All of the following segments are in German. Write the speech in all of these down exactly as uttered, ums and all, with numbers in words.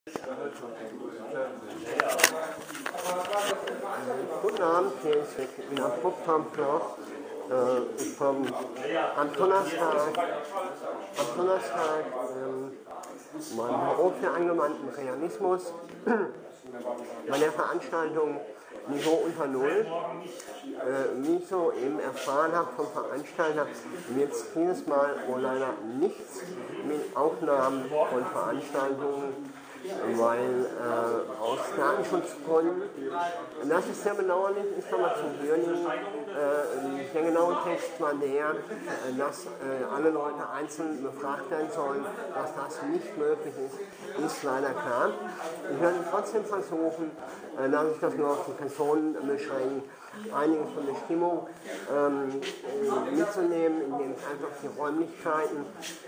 Guten Abend, hier ist wieder Popcorn Plus. Äh, ich komme am Donnerstag, am Donnerstag ähm, mein Büro für angewandten Realismus bei der Veranstaltung Niveau unter Null. Äh, wie ich so eben erfahren habe vom Veranstalter, wird es dieses Mal wohl leider nichts mit Aufnahmen von Veranstaltungen, weil äh, aus Datenschutzgründen, das ist sehr bedauerlich, ist aber zu hören, äh, der genaue Text war der, äh, dass äh, alle Leute einzeln befragt werden sollen, dass das nicht möglich ist, ist leider klar. Ich werde trotzdem versuchen, äh, dass ich das nur auf die Personen beschränke, einige von der Stimmung ähm, äh, mitzunehmen, indem ich einfach die Räumlichkeiten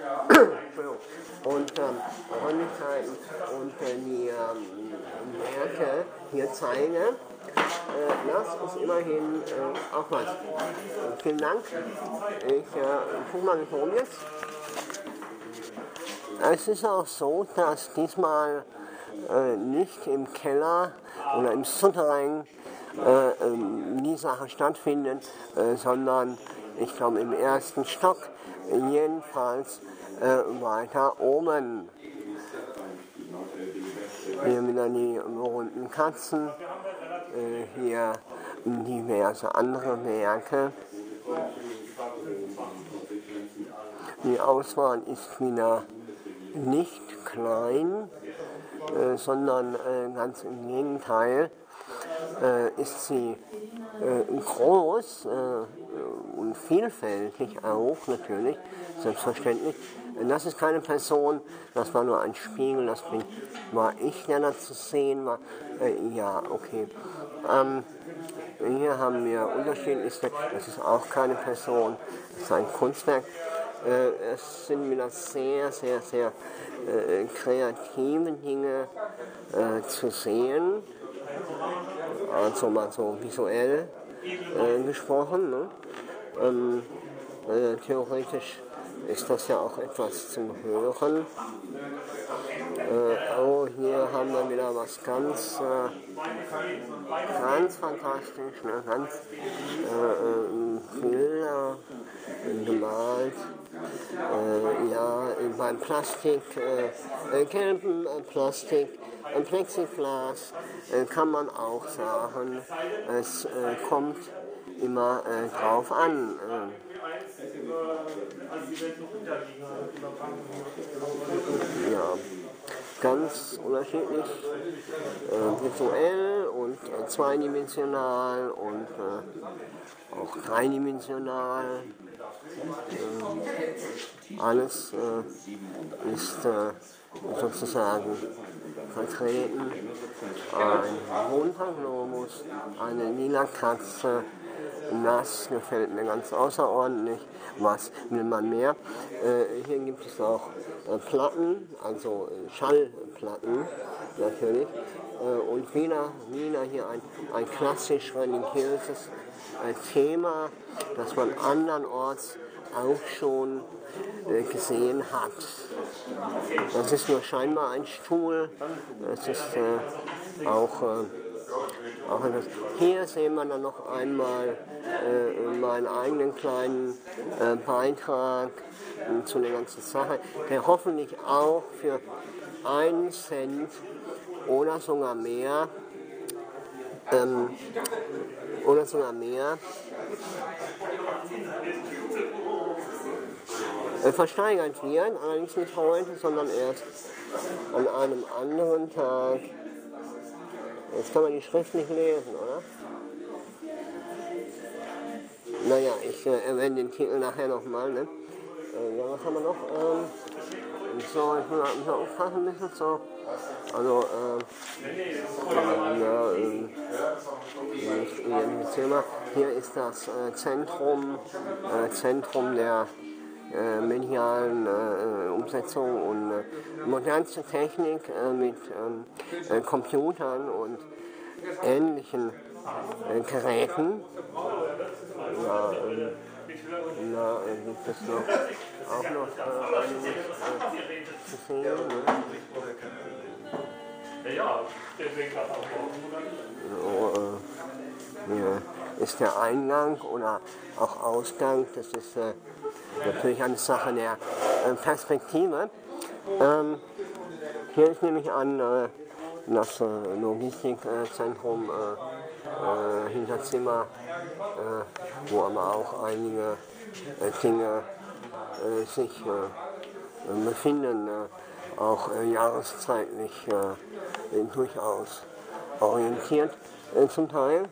und ähm, Räumlichkeiten und äh, die ähm, Werke hier zeige. Äh, das ist immerhin äh, auch was. Äh, vielen Dank. Ich äh, gucke mal nicht rum jetzt. Es ist auch so, dass diesmal äh, nicht im Keller oder im Souterrain äh, ähm, die Sache stattfindet, äh, sondern ich glaube im ersten Stock, jedenfalls äh, weiter oben. Hier wieder die berühmten Katzen, äh, hier diverse andere Werke. Die Auswahl ist wieder nicht klein, äh, sondern äh, ganz im Gegenteil äh, ist sie äh, groß äh, und vielfältig auch natürlich, selbstverständlich. Das ist keine Person, das war nur ein Spiegel, das bin, war ich, der da zu sehen war. Äh, ja, okay. Ähm, hier haben wir unterschiedlichste, das ist auch keine Person, das ist ein Kunstwerk. Äh, es sind wieder sehr, sehr, sehr äh, kreative Dinge äh, zu sehen, also mal so visuell äh, gesprochen. Ne? Ähm, äh, theoretisch ist das ja auch etwas zum Hören. Äh, oh, hier haben wir wieder was ganz, äh, ganz fantastisch, ne? Ganz äh, äh, Bilder äh, gemalt. Äh, ja, beim Plastik, äh, äh, gelben äh, Plastik, äh, Plexiglas äh, kann man auch sagen, es äh, kommt immer äh, drauf an. Äh, Ja, ganz unterschiedlich, äh, visuell und äh, zweidimensional und äh, auch dreidimensional. Äh, alles äh, ist äh, sozusagen vertreten. Ein bunter Globus, eine lila Katze. Das gefällt mir ganz außerordentlich. Was will man mehr? Äh, hier gibt es auch äh, Platten, also äh, Schallplatten natürlich. Äh, und wieder, wieder hier ein, ein klassisch religiöses äh, Thema, das man andernorts auch schon äh, gesehen hat. Das ist nur scheinbar ein Stuhl. Es ist äh, auch äh, Auch etwas. Hier sehen wir dann noch einmal äh, meinen eigenen kleinen äh, Beitrag äh, zu der ganzen Sache, der hoffentlich auch für einen Cent oder sogar mehr ähm, oder sogar mehr äh, versteigert wird, allerdings nicht heute, sondern erst an einem anderen Tag. Jetzt kann man die Schrift nicht lesen, oder? Naja, ich äh, erwähne den Titel nachher nochmal, ne? Äh, ja, was haben wir noch? Ähm, so, ich muss mich aufpassen ein bisschen so. Also, äh, ja, äh, ich identifiziere mal. Hier ist das äh, Zentrum, äh, Zentrum der äh, medialen äh, Umsetzung und äh, modernste Technik äh, mit äh, äh, Computern und ähnlichen äh, Geräten. Ja, äh, ja, äh, gibt es noch, auch noch äh, einiges äh, zu sehen. Ne? So, äh, hier ist der Eingang oder auch Ausgang, das ist äh, natürlich eine Sache der äh, Perspektive. Ähm, hier ist nämlich an äh, das äh, Logistikzentrum äh, äh, Hinterzimmer, äh, wo aber auch einige äh, Dinge äh, sich äh, befinden, äh, auch äh, jahreszeitlich äh, durchaus orientiert äh, zum Teil.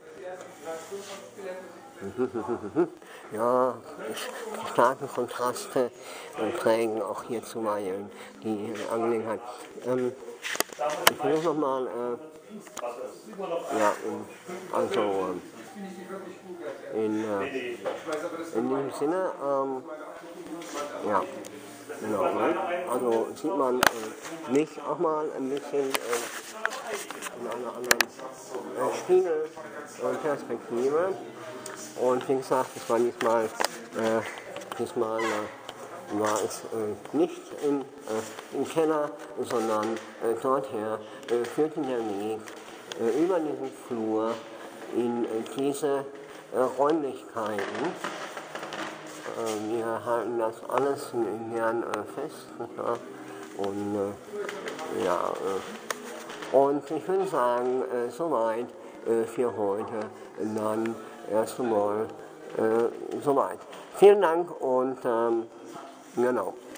Ja, starke Kontraste äh, prägen auch hier zuweilen die äh, Angelegenheit. Ähm, ich versuche nochmal, äh, ja, also äh, in, äh, in diesem Sinne, ähm, ja, genau, ne? Also sieht man äh, mich auch mal ein bisschen äh, in einer anderen äh, Spiegelperspektive. Und wie gesagt, das war diesmal, äh, diesmal äh, war es äh, nicht in, äh, im Keller, sondern äh, dorther äh, führte der Weg äh, über diesen Flur in äh, diese äh, Räumlichkeiten. Äh, wir halten das alles gern äh, fest. Ja? Und äh, ja, äh, und ich würde sagen, äh, soweit äh, für heute. Dann erst einmal äh, soweit. Vielen Dank und ähm, genau.